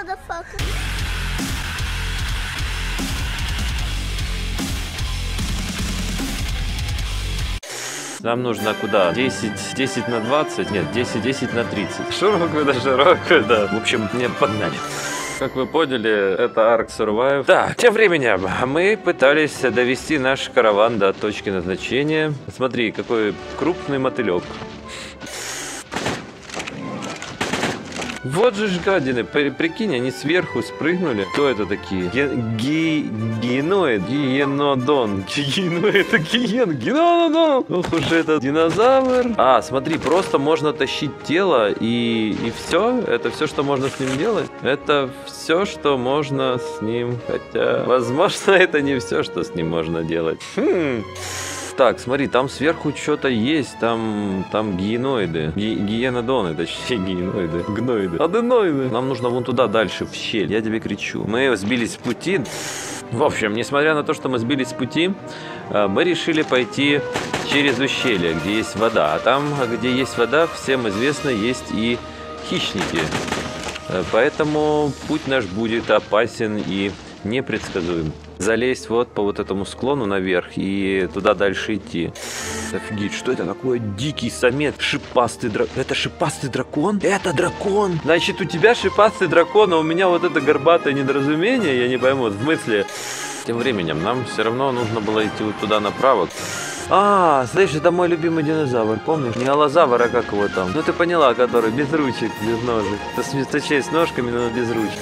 motherfucker. Нам нужно куда? 10 на 20? Нет, 10 на 30. Широкую да широкую, да. В общем, не погнали. Как вы поняли, это Ark Survive. Да, тем временем мы пытались довести наш караван до точки назначения. Смотри, какой крупный мотылек. Вот же ж гадины, прикинь, они сверху спрыгнули. Кто это такие? Гиеноид, гиенодон. Гиеноид, это гиенодон. Ох уж этот динозавр. А, смотри, просто можно тащить тело и все. Это все, что можно с ним делать. Это все, что можно с ним. Хотя, возможно, это не все, что с ним можно делать. Так, смотри, там сверху что-то есть, там гиеноиды, гиенодоны, точнее гиеноиды, гноиды, аденоиды. Нам нужно вон туда дальше, в щель, я тебе кричу. Мы сбились с пути. В общем, несмотря на то, что мы сбились с пути, мы решили пойти через ущелье, где есть вода. А там, где есть вода, всем известно, есть и хищники. Поэтому путь наш будет опасен и непредсказуем. Залезть вот по вот этому склону наверх и туда дальше идти. Офигеть, что это такое? Дикий самец, шипастый дракон. Это шипастый дракон? Это дракон! Значит, у тебя шипастый дракон, а у меня вот это горбатое недоразумение, я не пойму, в смысле. Тем временем нам все равно нужно было идти вот туда направо. А, слышишь, это мой любимый динозавр, помнишь? Не аллозавр, а как его там? Ну ты поняла, который без ручек, без ножек. Точнее, с ножками, но без ручек.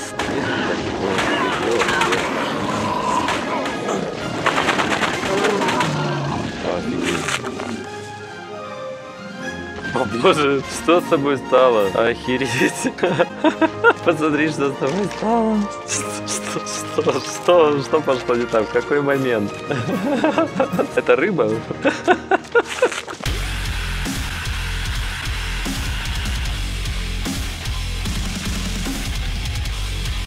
О боже, что с тобой стало? Охереть. Посмотри, что с тобой стало. Что пошло не так? В какой момент? Это рыба?